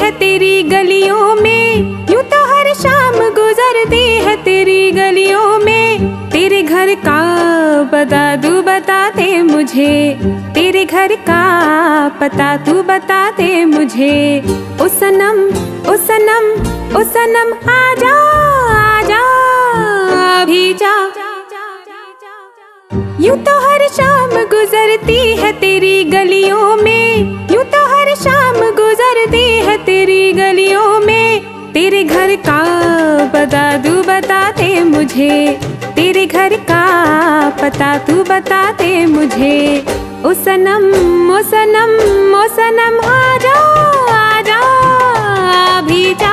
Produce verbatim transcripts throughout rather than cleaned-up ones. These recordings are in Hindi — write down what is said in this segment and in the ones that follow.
है तेरी गलियों में, यूं तो हर शाम गुजरती है तेरी गलियों में। तेरे घर का पता तू बता दे मुझे, तेरे घर का पता तू बता दे मुझे। ओ सनम ओ सनम ओ सनम आजा आजा अभी जा। यूं तो हर शाम गुजरती है तेरी गलियों में, यूं तो हर शाम गुजरती है तेरी गलियों में। तेरे घर का पता तू बता दे मुझे, तेरे घर का पता तू बता दे मुझे। ओ सनम ओ सनम ओ सनम आजा आजा अभी जा।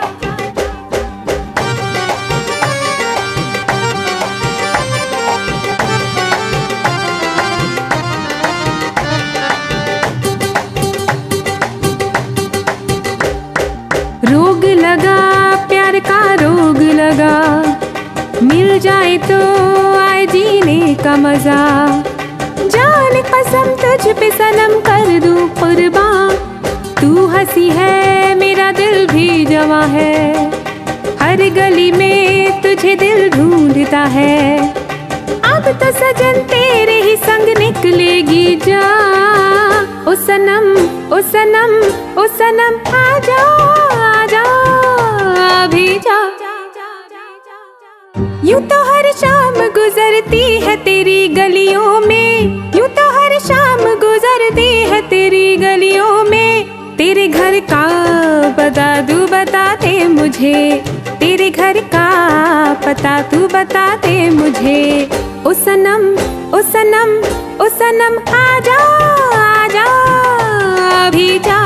रोग लगा प्यार का रोग लगा, मिल जाए तो आए जीने का मजा। जान कसम तुझ पे सनम कर दूं कुर्बान, तू हंसी है मेरा दिल भी जवां है। हर गली में तुझे दिल ढूंढता है, अब तो सजन तेरे ही संग निकलेगी जा। ओ सनम ओ सनम ओ सनम आजा आजा अभी जा। यूं तो हर शाम गुजरती है तेरी गलियों में, यूं तो हर शाम गुजरती है तेरी गलियों में। तेरे घर का पता तू बता दे मुझे, तेरे घर का पता तू बता दे मुझे। ओ सनम ओ सनम ओ सनम आजा आजा अभी जा।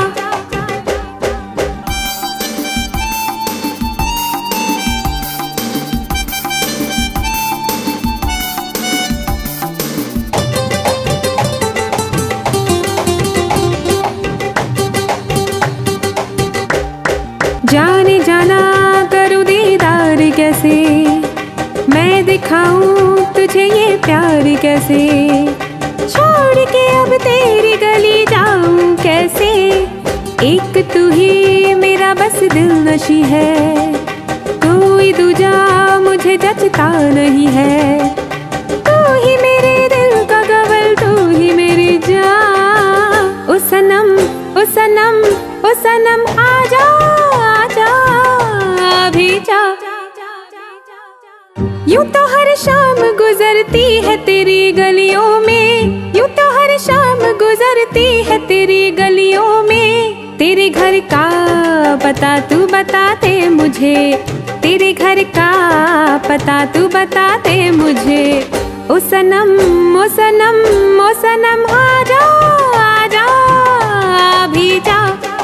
जाने जाना करूं दीदार कैसे, मैं दिखाऊं तुझे ये प्यार कैसे। छोड़ के अब तेरी गली जाऊं कैसे, एक तू ही मेरा बस दिल नशी है। कोई दूजा मुझे जचता नहीं है, तू ही मेरे दिल का गवल, तू ही मेरी जान। ओ सनम ओ सनम ओ सनम आजा आजा अभी जा। यूं तो हर शाम गुजरती है तेरी गलियों में, यूं तो हर शाम गुजरती है तेरी गलियों में। तेरे घर का पता तू बता दे मुझे, तेरे घर का पता तू बता दे मुझे। ओ सनम ओ सनम ओ सनम आजा आजा अभी जा।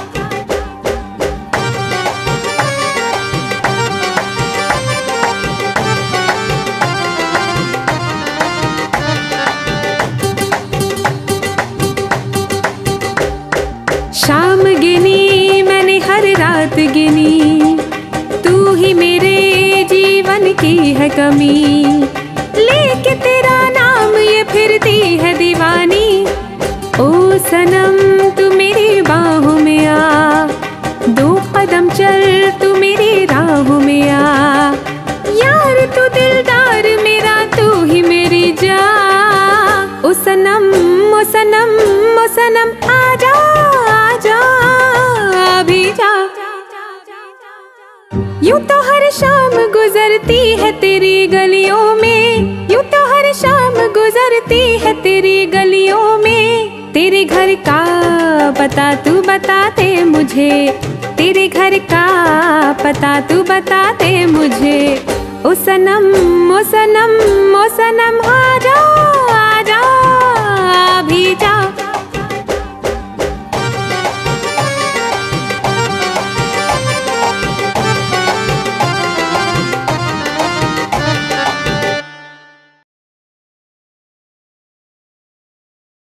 शाम गिनी मैंने हर रात गिनी, तू ही मेरे जीवन की है कमी। लेके तेरा नाम ये फिरती है दीवानी, ओ सनम तू मेरी बाहों में आ। दो कदम चल तू मेरी राहों में आ, यार तू दिलदार मेरा, तू ही मेरी जान। ओ सनम ओ सनम ओ सनम आजा आजा अभी जा। यूं तो हर शाम गुजरती है तेरी गलियों में, यूं तो हर शाम गुजरती है तेरी गलियों में। तेरे घर का पता तू बता दे मुझे, तेरे घर का पता तू बता दे मुझे। ओ सनम ओ सनम ओ सनम आजा आजा अभी जा।